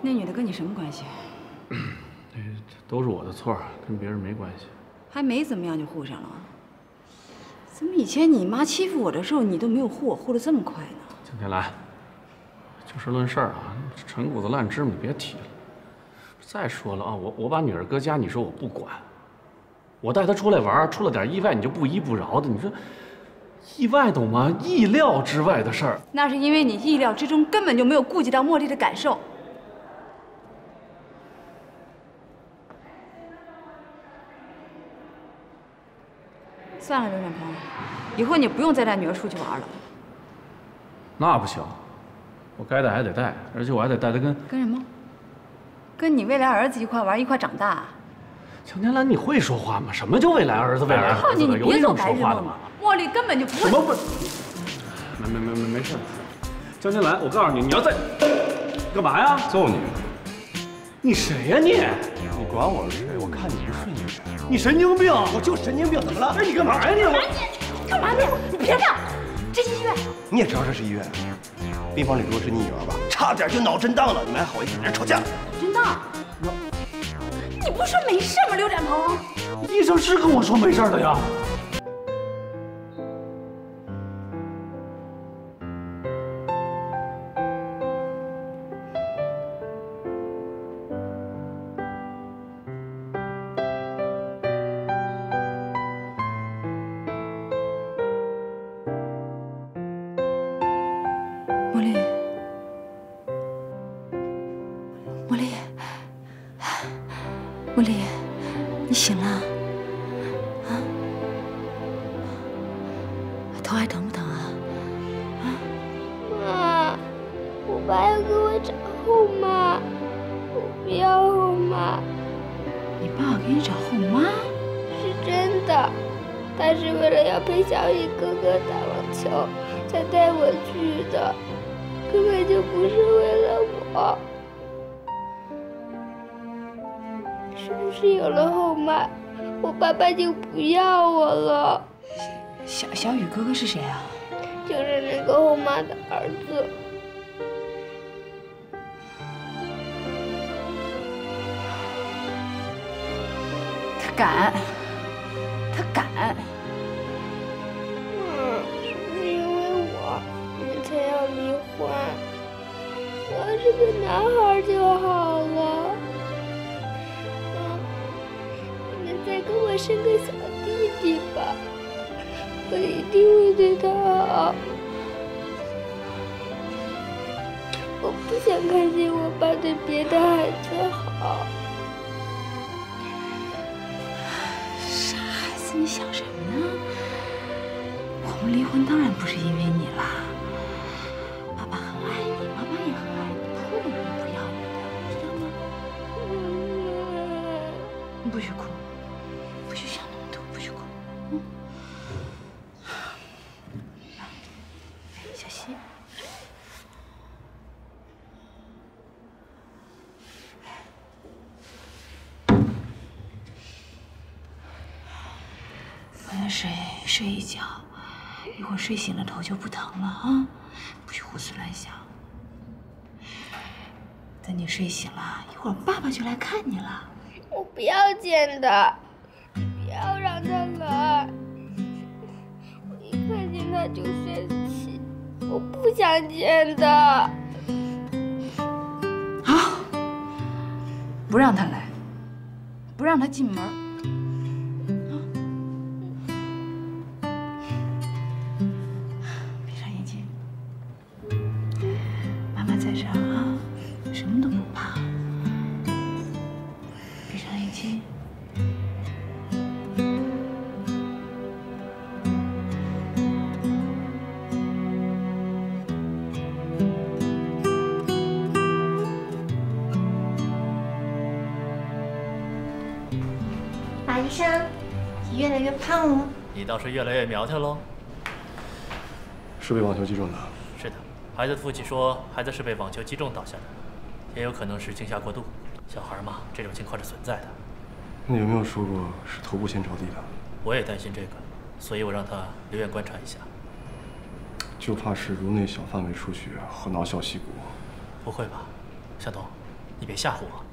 那女的跟你什么关系？ 都是我的错，跟别人没关系。 还没怎么样就护上了？怎么以前你妈欺负我的时候，你都没有护我，护得这么快呢？ 江天来，就事论事啊，陈谷子烂芝麻你别提了。再说了啊，我把女儿搁家，你说我不管，我带她出来玩，出了点意外，你就不依不饶的，你说意外懂吗？意料之外的事儿。 那是因为你意料之中根本就没有顾及到茉莉的感受。算了，刘展鹏，以后你不用再带女儿出去玩了。 那不行，我该带还得带，而且我还得带她跟什么？跟你未来儿子一块玩，一块长大。 江天兰，你会说话吗？什么叫未来儿子？未来儿子？ 你有这种说话的吗？ 茉莉根本就不会。 什么不？没事。江天兰，我告诉你，你要再干嘛呀？ 揍你！ 你谁呀你？ 你管我是谁？我看你不顺眼。 你神经病！ 我就神经病，怎么了？ 哎，你干嘛呀你？ 干嘛你？你别干！这是医院。 你也知道这是医院？病房里住的是你女儿吧？差点就脑震荡了，你们还好意思在这吵架？ 震荡？你不是说没事吗，刘展鹏？ 医生是跟我说没事的呀。 茉莉，你醒了？啊？头还疼不疼啊？啊？ 妈，我爸要给我找后妈，我不要后妈。 你爸要给你找后妈？ 是真的，他是为了要陪小雨哥哥打网球才带我去的，根本就不是为了我。是不是有了后妈，我爸爸就不要我了？ 小雨哥哥是谁啊？ 就是那个后妈的儿子。 他敢！ 是不是因为我，你们才要离婚？我要是个男孩就好了。再给我生个小弟弟吧，我一定会对他好。我不想看见我爸对别的孩子好。 傻孩子，你想什么呢？我们离婚当然不是因为你啦，爸爸很爱你，妈妈也很爱你，不会有人不要你的，知道吗？你不许哭。不许想那么多，不许哭。小溪，晚点睡一觉，一会儿睡醒了头就不疼了啊！不许胡思乱想。等你睡醒了，一会儿爸爸就来看你了。 我不要见的。不要让他来，我一看见他就生气，我不想见的。 好，不让他来，不让他进门。闭上眼睛，妈妈在这儿啊，什么都不怕。闭上眼睛。 马医生，你越来越胖了。 你倒是越来越苗条喽。 是被网球击中的。 是的，孩子的父亲说，孩子是被网球击中倒下的，也有可能是惊吓过度。小孩嘛，这种情况是存在的。 那有没有说过是头部先着地的？ 我也担心这个，所以我让他留院观察一下。 就怕是颅内小范围出血和脑小溪骨。 不会吧，向东，你你别吓唬我。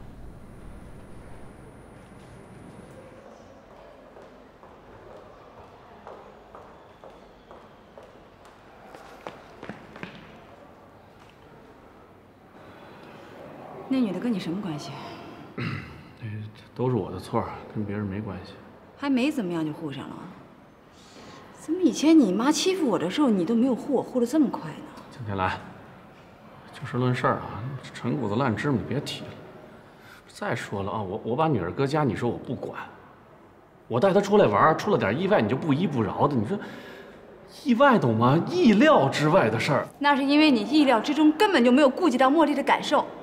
那女的跟你什么关系？ 都是我的错，跟别人没关系。 还没怎么样就护上了？怎么以前你妈欺负我的时候，你都没有护我护得这么快呢？ 江天来，就事论事啊，陈谷子烂芝麻你别提了。再说了啊，我把女儿搁家，你说我不管，我带她出来玩，出了点意外，你就不依不饶的，你说意外懂吗？意料之外的事儿。 那是因为你意料之中根本就没有顾及到茉莉的感受。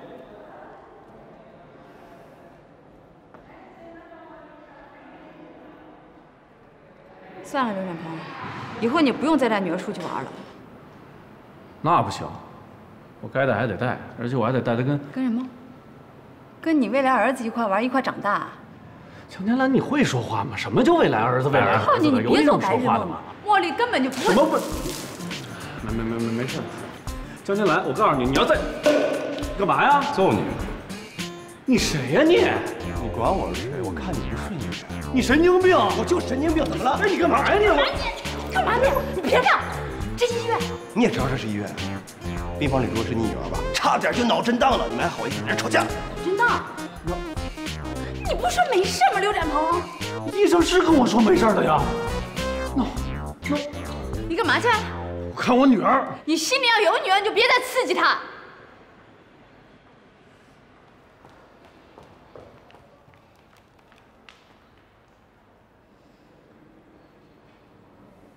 算了，刘展鹏，以后你不用再带女儿出去玩了。 那不行，我该带还得带，而且我还得带她跟什么？跟你未来儿子一块玩，一块长大。 江天兰，你会说话吗？什么叫未来儿子？未来儿子的，有你这么说话的吗？ 茉莉根本就不会。 什么不？没事。江天兰，我告诉你，你要再干嘛呀？ 揍你！ 你谁呀你？ 你管我是谁？我看你不顺眼。 你神经病！ 我就神经病，怎么了？ 哎，你干嘛呀你？ 干嘛你？你别干！这是医院。 你也知道这是医院。病房里住的是你女儿吧？差点就脑震荡了，你们还好意思在这吵架？ 真的？你不是说没事吗，刘展鹏？ 医生是跟我说没事的呀。那你干嘛去？ 我看我女儿。 你心里要有女儿，你就别再刺激她。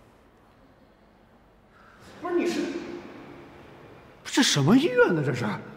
不是你是？这什么医院呢？这是？